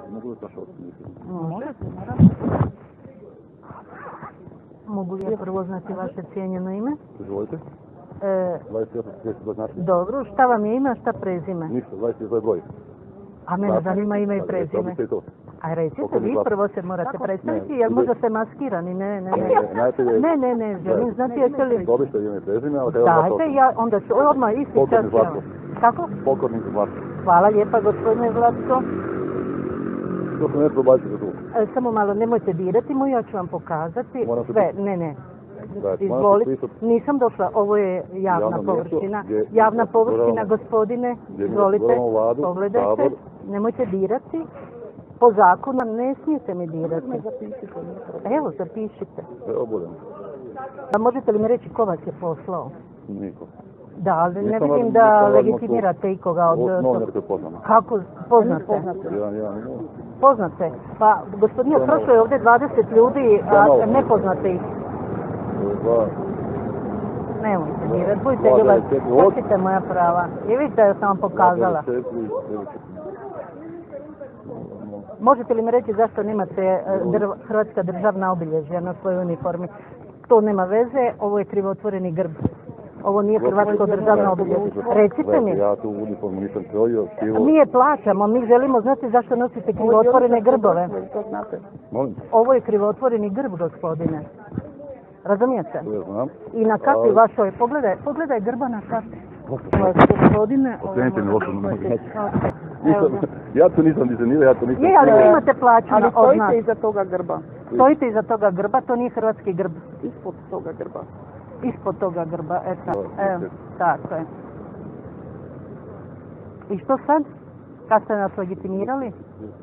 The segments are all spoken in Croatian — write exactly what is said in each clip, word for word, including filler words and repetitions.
Mogu li taš osnoviti? Možete, naravno. Mogu li ja prvo znati vaše cijenjeno ime? Izvolite. E, dvadeset osam trideset dva znači. dobro, šta vam je ime, a šta prezime? Ništa, dvadeset dva broj. A mene zanima ime i prezime. Probite i to. A recite, vi prvo se morate predstaviti, jer možda ste maskirani, ne, ne, ne. Najprije... Ne, ne, ne, želim znati jeste li... Dobite ime i prezime, ali treba vas Dajte, ja, onda ću odmah isti čas. Pokorni Zlatko. Kako? Pokorni Zlatko. Hvala lijepa, gospodine Zlatko. To se ne probajte za tu. E, samo malo, nemojte dirati mu, ja ću vam pokazati. Moram se Sve, ne, ne. Dajte, Izvolite, pristup. nisam došla, ovo je javna Javno mjesto, površina. gdje- Javna gdje površina, osiguravamo- gospodine, gdje mi izvolite, osiguravamo vladu, pogledajte, sabor. nemojte dirati. Po zakonu ne smijete mi dirati. Evo, zapišite. Evo budem. A možete li mi reći ko vas je poslao? Niko. Da, ali ne Nisam vidim vam- da nisam vam legitimirate ikoga od... Od novinarke je poznano. Kako poznate? Jedan, jedan, jedan. Poznate. Pa, gospodine, Samo- prošlo je ovdje dvadeset ljudi, a Samo- ne poznate ih. Dva. Nemojte dirati, budite Dva, ljubav, devet, četiri, osam. počite moja prava. I vidite da sam vam pokazala. Četiri, devet, Možete li mi reći zašto nemate e, drv, hrvatska državna obilježja na svojoj uniformi? To nema veze, ovo je krivotvoreni grb. Ovo nije hrvatsko državno obilježje. Recite mi. Ja tu uniformu nisam krojio, štivo. Mi je plaćamo, mi želimo znati zašto nosite krivotvorene grbove. Molim, Ovo je krivotvoreni grb, gospodine. Razumijete? to ja znam. I na kapi Ali- vašoj, pogledaj, pogledaj grba na kapi. Gospodine, ovo Okrenite mi osobno. Evo Nisam, ga. ja to nisam dizajnirao, ja to nisam... Je, ali vi imate plaćeno Ali od nas. stojite iza toga grba, Stojite iza toga grba, to nije hrvatski grb. ispod toga grba. Ispod toga grba, eto, Da, evo, ok. tako je. I što sad? Kad ste nas legitimirali?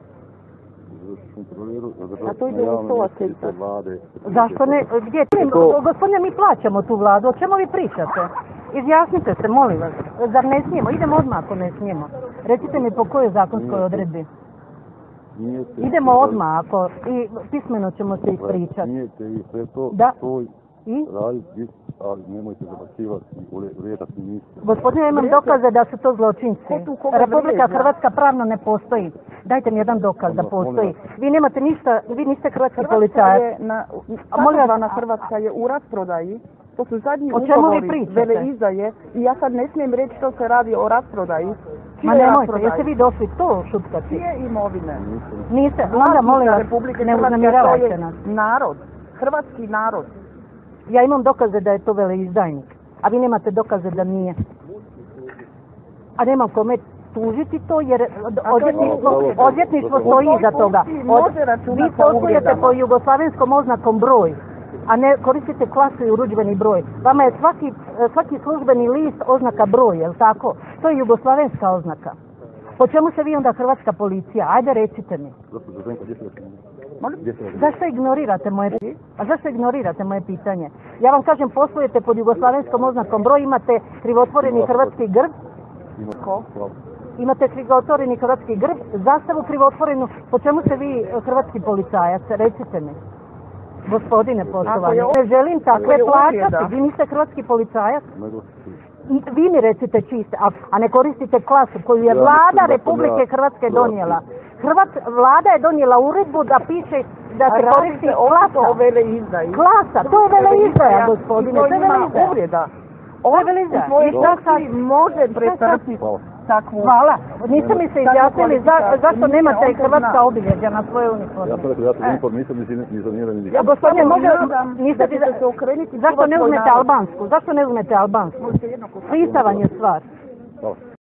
A to ide u sto aspekta. Zašto ne, gdje, To- gospodine, mi plaćamo tu vladu, o čemu vi pričate? Izjasnite se, molim vas. Zar ne smijemo? Idemo odmah ako ne smijemo. Recite mi po kojoj zakonskoj odredbi. Idemo odmah ako, i pismeno ćemo se ispričati. Smijete i sve to, Da. to I? raditi, ali nemojte zabacivati i uletati niste. Gospodine, ja imam dokaze da su to zločinci. Ko tu koga Republika vrijeđa? Hrvatska pravno ne postoji. Dajte mi jedan dokaz da Onda, molim postoji. vas. Vi nemate ništa, vi niste hrvatski Hrvatska policajac. je, na, A molim vas- takozvana Hrvatska je u rasprodaji. To su zadnji O čemu vi ugovori pričate? veleizdaje i ja sad ne smijem reći što se radi o rasprodaji. Ma Čije nemojte, rasprodaji? jeste vi došli to šutkati? Čije imovine? Niste, onda molim vas, Republike ne Hrvatske, to uznemiravajte je nas. narod, hrvatski narod. Ja imam dokaze da je to veleizdajnik, a vi nemate dokaze da nije. A nemam kome tužiti to jer odvjetništvo, dobro. odvjetništvo stoji iza toga. Od, Može računati vi sa poslujete uvredama. po jugoslavenskom oznakom broj, a ne koristite klasu i urudžbeni broj. Vama je svaki, svaki službeni list oznaka broj, jel tako? To je jugoslavenska oznaka. Po čemu se vi onda hrvatska policija? Ajde recite mi. Gospođo Zenka, gdje ste vas? Molim? Gdje ste vas? Zašto ignorirate moje pitanje? A zašto ignorirate moje pitanje? Ja vam kažem, poslujete pod jugoslavenskom oznakom broj, imate krivotvoreni hrvatski grb, Ko? Hvala. imate krivotvoreni hrvatski grb, zastavu krivotvorenu, po čemu ste vi eh, hrvatski policajac? Recite mi. Gospodine poštovani, Ako je- ne želim takve ako je plaćati, uvreda. vi niste hrvatski policajac. Nego, Vi mi recite čiste, a, a ne koristite klasu koju je Ja vlada mislim da sam Republike ja- Hrvatske da. donijela. Hrvat, vlada je donijela uredbu da piše da se Radi koristi se opet o klasa. veleizdaji. Klasa, to je veleizdaja, gospodine, I to to je ima veleizdaja. uvreda. To je On veleizdaja. u svojoj I šta sad? kući može pretrpiti Hvala. takvu... Hvala. Niste mi se izjasnili za, zašto Nije, nemate on to hrvatska zna. obilježja na svojoj uniformi. Ja sam rekao, ja sam uniform, nisam dizajnirao ni Ja, gospodine, samo može, nadam niste da ćete se okrenuti zašto ne hrvatskoj uzmete narod. albansku? Zašto ne uzmete albansku? Možete jednako Pristava je stvar. Hvala.